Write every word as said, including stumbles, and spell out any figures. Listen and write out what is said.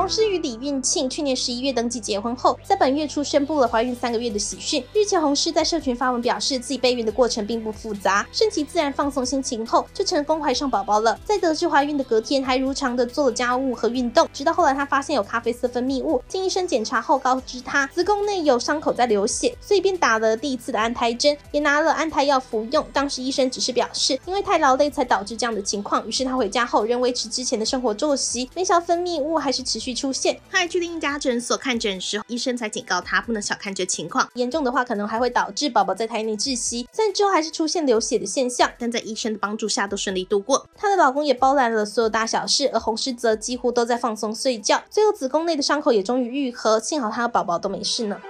洪诗与李运庆去年十一月登记结婚后，在本月初宣布了怀孕三个月的喜讯。日前洪诗在社群发文表示，自己备孕的过程并不复杂，顺其自然放松心情后，就成功怀上宝宝了。在得知怀孕的隔天，还如常的做了家务和运动，直到后来她发现有咖啡色分泌物，经医生检查后告知她子宫内有伤口在流血，所以便打了第一次的安胎针，也拿了安胎药服用。当时医生只是表示，因为太劳累才导致这样的情况，于是她回家后仍维持之前的生活作息，没想到分泌物还是持续出现。她还去另一家诊所看诊时，医生才警告她不能小看这情况，严重的话可能还会导致宝宝在胎内窒息。虽然之后还是出现流血的现象，但在医生的帮助下都顺利度过。她的老公也包揽了所有大小事，而洪诗则几乎都在放松睡觉。最后子宫内的伤口也终于愈合，幸好她和宝宝都没事呢。